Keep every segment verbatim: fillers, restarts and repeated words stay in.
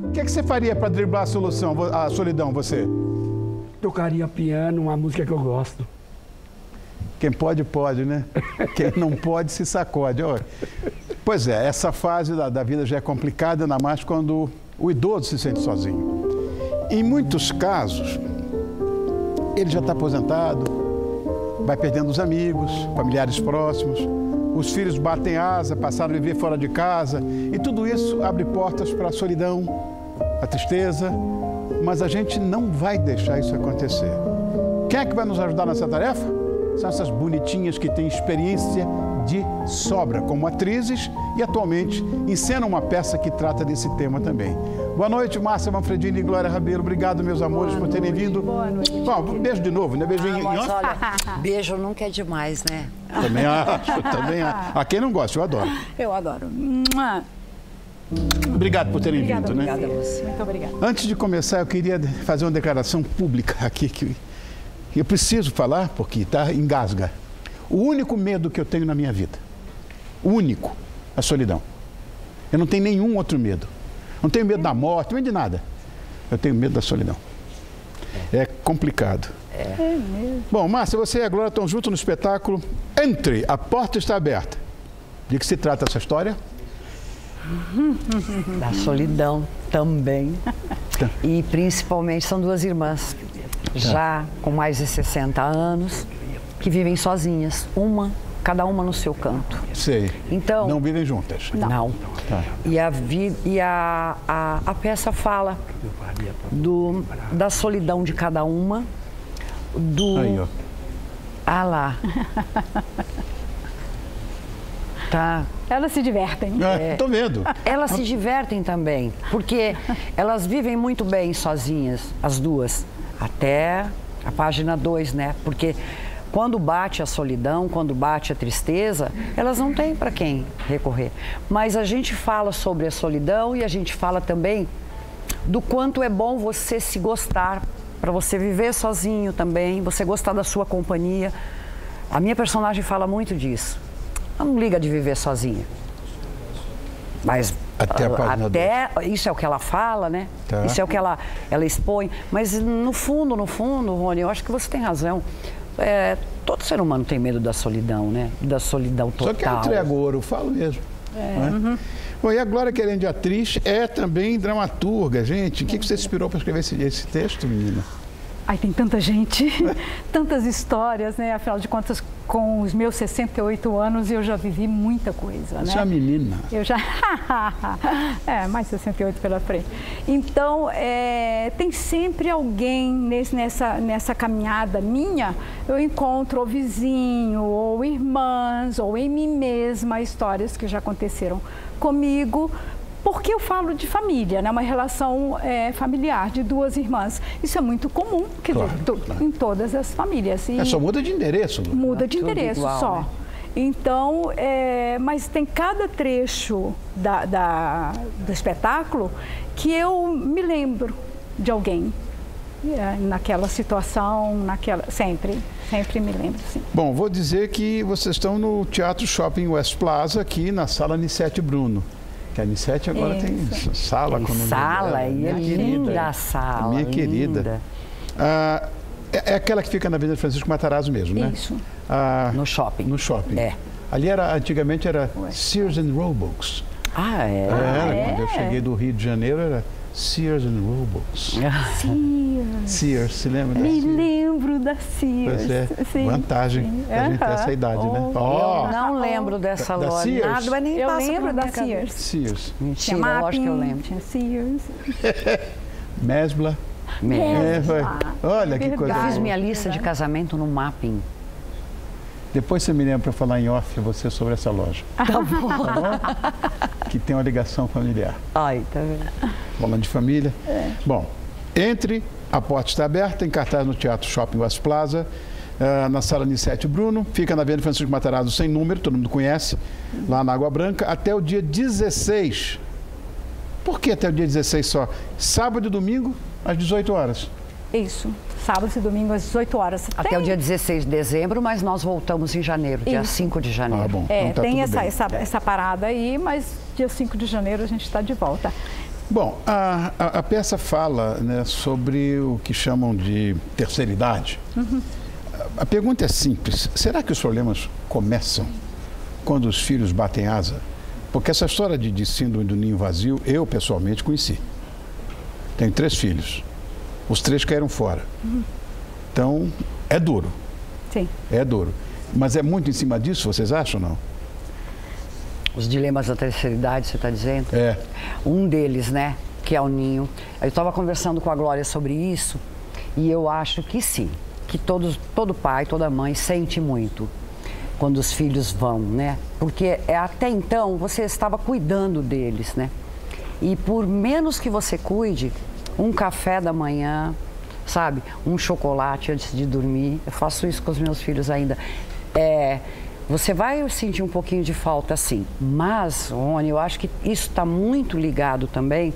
O que é que você faria para driblar a solução, a solidão, você? Tocaria piano, uma música que eu gosto. Quem pode, pode, né? Quem não pode, se sacode. Ó, pois é, essa fase da, da vida já é complicada, ainda mais quando o idoso se sente sozinho. Em muitos casos, ele já está aposentado, vai perdendo os amigos, familiares próximos, os filhos batem asa, passaram a viver fora de casa, e tudo isso abre portas para a solidão, a tristeza, mas a gente não vai deixar isso acontecer. Quem é que vai nos ajudar nessa tarefa? São essas bonitinhas que têm experiência de sobra como atrizes e atualmente encenam uma peça que trata desse tema também. Boa noite, Márcia Manfredini e Glória Rabelo. Obrigado, meus amores, Boa por terem noite. vindo. Boa noite. Bom, um beijo de novo, né? Beijinho ah, mas em olha, beijo nunca é demais, né? Também acho, também acho. A quem não gosta, eu adoro. Eu adoro. Obrigado por terem Obrigada, vindo, obrigada né? a você. Muito obrigada. Antes de começar, eu queria fazer uma declaração pública aqui que eu preciso falar, porque tá, engasga. O único medo que eu tenho na minha vida, o único, a solidão. Eu não tenho nenhum outro medo. Não tenho medo da morte, nem de nada. Eu tenho medo da solidão. É complicado. É, é mesmo. Bom, Márcia, você e a Glória estão juntos no espetáculo Entre, a Porta Está Aberta. De que se trata essa história? Da solidão também. Tá. E principalmente são duas irmãs, já com mais de sessenta anos, que vivem sozinhas, uma, cada uma no seu canto. Sei. Então, não vivem juntas? Não. não. Tá. E, a, vi, e a, a, a peça fala do, da solidão de cada uma, do... Aí, ó. Ah lá. Tá. Elas se divertem. É, tô vendo. Elas se divertem também, porque elas vivem muito bem sozinhas, as duas, até a página dois, né? Porque quando bate a solidão, quando bate a tristeza, elas não têm para quem recorrer. Mas a gente fala sobre a solidão e a gente fala também do quanto é bom você se gostar, para você viver sozinho também, você gostar da sua companhia. A minha personagem fala muito disso. Ela não liga de viver sozinha. Mas até, a página até isso é o que ela fala, né? Tá. Isso é o que ela, ela expõe. Mas no fundo, no fundo, Rony, eu acho que você tem razão. É, todo ser humano tem medo da solidão, né? Da solidão total. Só que eu entrego ouro, eu falo mesmo. É. Né? Uhum. Bom, e a Glória, que além de atriz, é também dramaturga. Gente, o que, que você inspirou para escrever esse, esse texto, menina? Ai, tem tanta gente, tantas histórias, né? Afinal de contas, com os meus sessenta e oito anos, eu já vivi muita coisa, né? Você é uma menina. Eu já... é, mais sessenta e oito pela frente. Então, é, tem sempre alguém nesse, nessa, nessa caminhada minha, eu encontro ou vizinho, ou irmãs, ou em mim mesma, histórias que já aconteceram comigo, porque eu falo de família, né? Uma relação é, familiar de duas irmãs. Isso é muito comum, quer claro, dizer, to, claro. em todas as famílias. E é, só muda de endereço. Lu. Muda de Tudo endereço igual, só. Né? Então, é, mas tem cada trecho da, da, do espetáculo que eu me lembro de alguém. É, naquela situação, naquela, sempre, sempre me lembro, sim. Bom, vou dizer que vocês estão no Teatro Shopping West Plaza, aqui na Sala Nissete Bruno. Que a Nissete agora Isso. tem sala Tem com o nome sala, dela, e é linda a sala. Minha linda. querida. Ah, é, é aquela que fica na Avenida Francisco Matarazzo mesmo, né? Isso. Ah, No shopping. no shopping. É. Ali era, antigamente era Sears and Roebucks. Ah, é? Era, é? quando eu cheguei do Rio de Janeiro, era Sears and Roebucks. Sears. Sears, se lembra da Me Sears? lembro da Sears. Pois é, Sim, vantagem sim. da gente ter Aham. essa idade, né? Oh. Ó, Eu não lembro dessa Da- da loja. Sears? Nada, mas nem Eu passa lembro pela da minha cabeça. Sears. Sears. Mentira, Tinha lógico que eu Mappin, lembro. tinha Sears. Mesbla. Mesmo. É, foi. Olha que coisa Eu fiz boa. minha lista de casamento no Mapping. Depois você me lembra para falar em off você sobre essa loja. Tá bom. Tá bom? Que tem uma ligação familiar. Ai, tá vendo? Falando de família. É. Bom, Entre, a Porta Está Aberta, em cartaz no Teatro Shopping West Plaza, uh, na Sala Nissete Bruno, fica na Avenida Francisco Matarazzo, sem número, todo mundo conhece, lá na Água Branca, até o dia dezesseis. Por que até o dia dezesseis só? Sábado e domingo, às dezoito horas. Isso. Sábado e domingo às dezoito horas. Até Tem- o dia dezesseis de dezembro, mas nós voltamos em janeiro, dia Isso. cinco de janeiro. Ah, bom. É, então tá tem tudo essa, bem. essa, essa parada aí, mas dia cinco de janeiro a gente está de volta. Bom, a, a, a peça fala, né, sobre o que chamam de terceira idade. Uhum. A, a pergunta é simples. Será que os problemas começam quando os filhos batem asa? Porque essa história de, de síndrome do ninho vazio, eu pessoalmente conheci. Tenho três filhos. Os três caíram fora. Uhum. Então, é duro. Sim. É duro. Mas é muito em cima disso, vocês acham ou não? Os dilemas da terceira idade, você está dizendo? É. Um deles, né, que é o ninho. Eu estava conversando com a Glória sobre isso e eu acho que sim, que todos, todo pai, toda mãe sente muito quando os filhos vão, né? Porque é, até então você estava cuidando deles, né? E por menos que você cuide, um café da manhã, sabe? Um chocolate antes de dormir. Eu faço isso com os meus filhos ainda. É... Você vai sentir um pouquinho de falta, sim. Mas, Rony, eu acho que isso está muito ligado também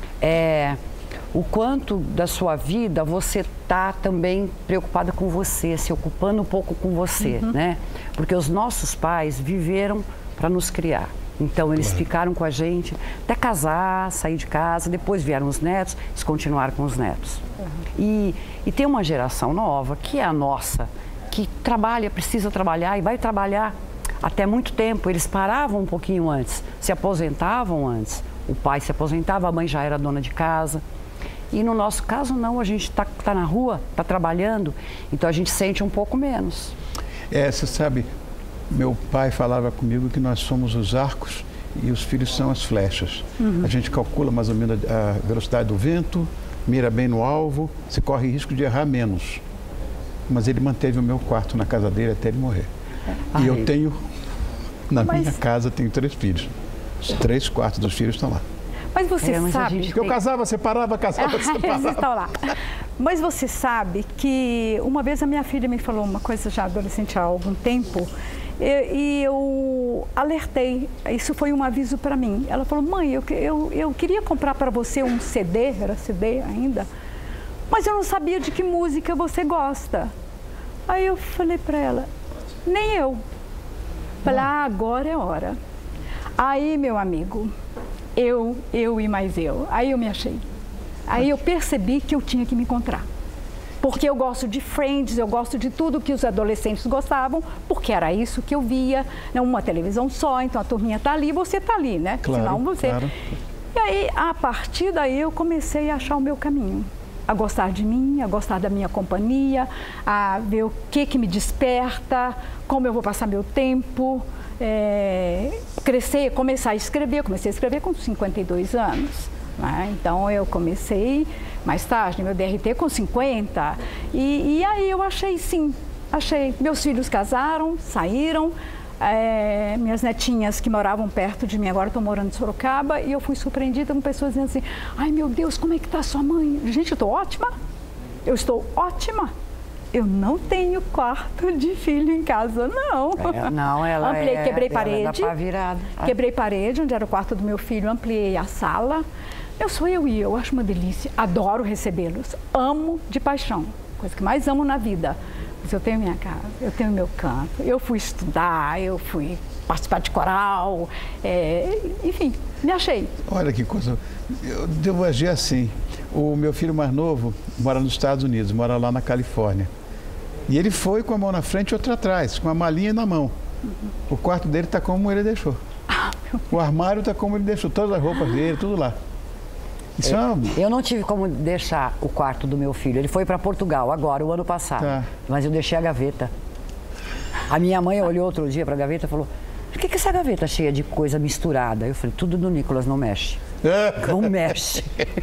é, o quanto da sua vida você está também preocupada com você, se ocupando um pouco com você, uhum. né? Porque os nossos pais viveram para nos criar. Então, eles claro. ficaram com a gente até casar, sair de casa, depois vieram os netos, eles continuaram com os netos. Uhum. E, e tem uma geração nova, que é a nossa, que trabalha, precisa trabalhar e vai trabalhar até muito tempo. Eles paravam um pouquinho antes, se aposentavam antes. O pai se aposentava, a mãe já era dona de casa. E no nosso caso não, a gente está tá na rua, está trabalhando, então a gente sente um pouco menos. É, você sabe, meu pai falava comigo que nós somos os arcos e os filhos são as flechas. Uhum. A gente calcula mais ou menos a velocidade do vento, mira bem no alvo, se corre risco de errar menos. Mas ele manteve o meu quarto na casa dele até ele morrer. Ai. E eu tenho, na Mas... minha casa, tenho três filhos. Os três quartos dos filhos estão lá. Mas você é, mas sabe... Porque tem... eu casava, separava, casava, separava. Eles estão lá. Mas você sabe que uma vez a minha filha me falou uma coisa já adolescente há algum tempo e, e eu alertei, isso foi um aviso para mim. Ela falou, mãe, eu, eu, eu queria comprar para você um C D, era C D ainda, mas eu não sabia de que música você gosta. Aí eu falei para ela, nem eu. Falei, ah, agora é hora. Aí, meu amigo, eu, eu e mais eu. Aí eu me achei. Aí eu percebi que eu tinha que me encontrar. Porque eu gosto de Friends, eu gosto de tudo que os adolescentes gostavam, porque era isso que eu via, né? Uma televisão só, então a turminha está ali, você está ali, né? Claro, senão você... Claro. E aí, a partir daí, eu comecei a achar o meu caminho. A gostar de mim, a gostar da minha companhia, a ver o que que me desperta, como eu vou passar meu tempo, é, crescer, começar a escrever. Eu comecei a escrever com cinquenta e dois anos, né? Então eu comecei mais tarde, meu D R T com cinquenta, e, e aí eu achei sim, achei. Meus filhos casaram, saíram, é, minhas netinhas que moravam perto de mim agora estão morando em Sorocaba, e eu fui surpreendida com pessoas dizendo assim, ai meu Deus, como é que está sua mãe? Gente, eu estou ótima, eu estou ótima. Eu não tenho quarto de filho em casa, não. É, não, ela ampliei, é, quebrei ela parede, é virada. quebrei parede, onde era o quarto do meu filho, ampliei a sala. Eu sou eu e eu, acho uma delícia, adoro recebê-los, amo de paixão, coisa que mais amo na vida. Mas eu tenho minha casa, eu tenho meu canto, eu fui estudar, eu fui participar de coral, é, enfim, me achei. Olha que coisa, eu devo agir assim. O meu filho mais novo mora nos Estados Unidos, mora lá na Califórnia. E ele foi com a mão na frente e outra atrás, com a malinha na mão. Uhum. O quarto dele está como ele deixou. Ah, o armário está como ele deixou, todas as roupas dele, tudo lá. Isso eu, é uma... eu não tive como deixar o quarto do meu filho. Ele foi para Portugal agora, o ano passado. Tá. Mas eu deixei a gaveta. A minha mãe olhou outro dia para a gaveta e falou, por que, que essa gaveta é cheia de coisa misturada? Eu falei, tudo do Nicolas, não mexe. Não mexe.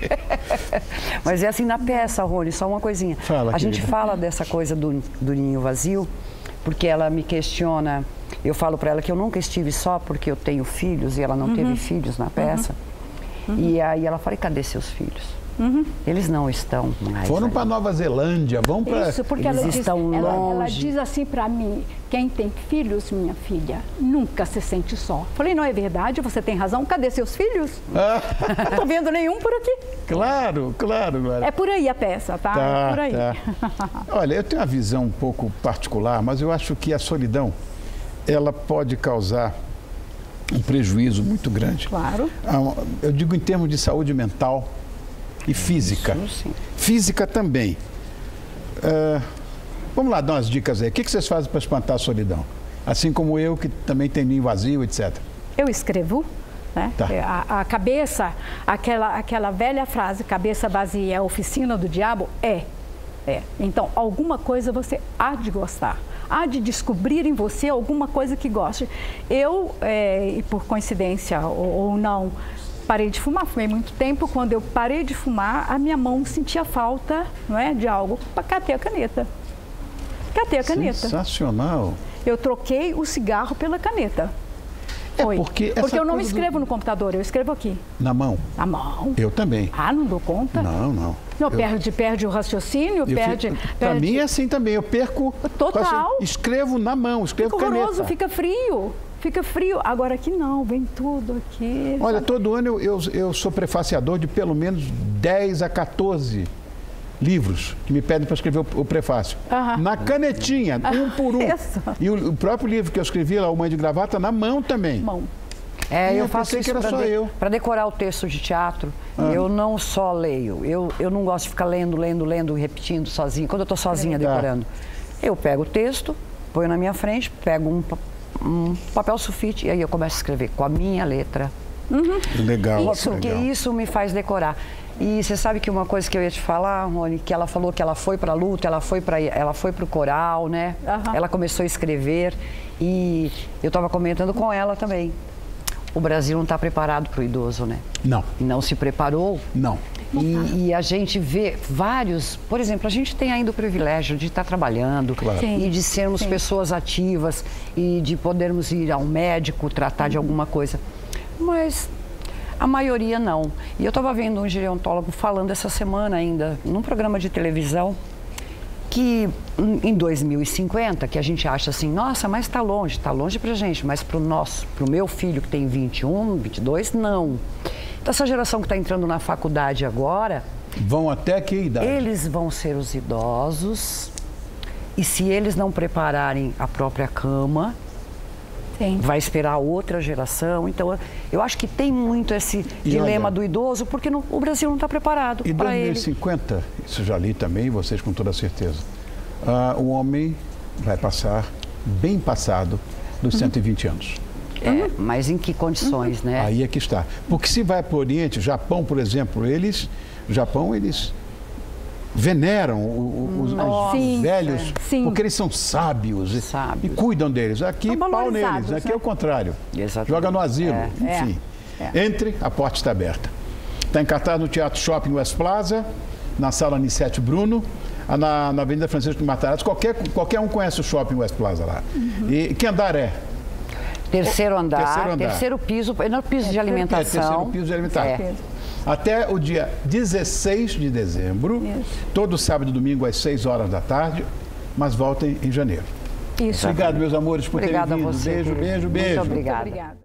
Mas é assim na peça, Rony, só uma coisinha. Fala, a gente querida. fala dessa coisa do, do ninho vazio, porque ela me questiona. Eu falo para ela que eu nunca estive só porque eu tenho filhos e ela não uhum. teve filhos na peça. Uhum. E aí ela fala, e cadê seus filhos? Uhum. Eles não estão mais. Foram para Nova Zelândia, vão para... Isso, porque eles ela diz, estão ela, longe. ela diz assim para mim, quem tem filhos, minha filha, nunca se sente só. Falei, não é verdade, você tem razão, cadê seus filhos? Ah. Não estou vendo nenhum por aqui. Claro, claro, Glória. É por aí a peça, tá? tá é por aí. Tá. Olha, eu tenho uma visão um pouco particular, mas eu acho que a solidão, ela pode causar um prejuízo muito grande. Claro. Eu digo em termos de saúde mental e física. Isso, sim. Física também. Uh, vamos lá dar umas dicas aí. O que que vocês fazem para espantar a solidão? Assim como eu, que também tenho ninho vazio, etcétera. Eu escrevo, né? Tá. A, a cabeça, aquela, aquela velha frase, cabeça vazia é a oficina do diabo, é. É. Então, alguma coisa você há de gostar. Há de descobrir em você alguma coisa que goste. Eu, é, e por coincidência ou, ou não, parei de fumar. Fumei muito tempo. Quando eu parei de fumar, a minha mão sentia falta, não é, de algo. Catei a caneta. Catei a caneta. Sensacional. Eu troquei o cigarro pela caneta. É Foi. porque essa porque eu não coisa escrevo do... no computador, eu escrevo aqui. Na mão? Na mão. Eu também. Ah, não dou conta? Não, não. Não, eu... perde, perde o raciocínio, eu perde... Fico... perde... Para mim é assim também, eu perco... Total. Escrevo na mão, escrevo fica caneta. horroroso, fica frio. Fica frio. Agora aqui não, vem tudo aqui. Olha, todo ano eu, eu, eu sou prefaciador de pelo menos dez a quatorze livros que me pedem para escrever o, o prefácio. Aham. Na canetinha, um por um. Isso. E o, o próprio livro que eu escrevi lá, O Mãe de Gravata, na mão também. Mão. É, E eu eu faço pensei isso que era para só eu. para decorar o texto de teatro. Ah. Eu não só leio, eu, eu não gosto de ficar lendo, lendo, lendo, repetindo sozinha. Quando eu estou sozinha Tá. decorando, eu pego o texto, ponho na minha frente, pego um, pa- um papel sulfite e aí eu começo a escrever com a minha letra. Legal. Isso, Porque legal. isso me faz decorar. E você sabe que uma coisa que eu ia te falar, Rony, que ela falou que ela foi para a luta, ela foi para ela foi para o coral, né? Aham. Ela começou a escrever e eu estava comentando com ela também. O Brasil não está preparado para o idoso, né? Não, Não se preparou. não. E, e a gente vê vários, por exemplo, a gente tem ainda o privilégio de estar trabalhando Claro. Sim, e de sermos sim. pessoas ativas e de podermos ir ao médico, tratar de alguma coisa. Mas a maioria não. E eu estava vendo um gerontólogo falando essa semana ainda, num programa de televisão, que em dois mil e cinquenta, que a gente acha assim, nossa, mas está longe, está longe para a gente, mas para o nosso, para o meu filho que tem vinte e um, vinte e dois, não. Então, essa geração que está entrando na faculdade agora, Vão até que idade? eles vão ser os idosos e se eles não prepararem a própria cama, Sim. vai esperar outra geração. Então, eu acho que tem muito esse E dilema olha, do idoso, porque não- o Brasil não está preparado Em para dois mil e ele. cinquenta, isso já li também, vocês com toda certeza, ah, o homem vai passar bem passado dos cento e vinte anos. É, mas em que condições, né? Aí é que está. Porque se vai para o Oriente, Japão, por exemplo, eles, o Japão, eles veneram o- o- os, os Sim, velhos, sim. porque eles são sábios, e- Sábios. e cuidam deles. Aqui, São pau valorizados, neles. Aqui né? é o contrário. Exatamente. Joga no asilo. É. Enfim. É. Entre, a porta está aberta. Está em cartaz no Teatro Shopping West Plaza, na Sala Nicete Bruno, a- na, na Avenida Francisco de Matarazzo. Qualquer, qualquer um conhece o Shopping West Plaza lá. E que andar é? Terceiro andar, terceiro andar. terceiro piso, não piso de É, alimentação. terceiro piso de alimentação. É. Até o dia dezesseis de dezembro, Isso. todo sábado e domingo às seis horas da tarde, mas voltem em janeiro. Isso. Obrigado, meus amores, por Obrigada a terem vindo. você. Beijo, querido. beijo, beijo. Muito obrigada. Obrigada.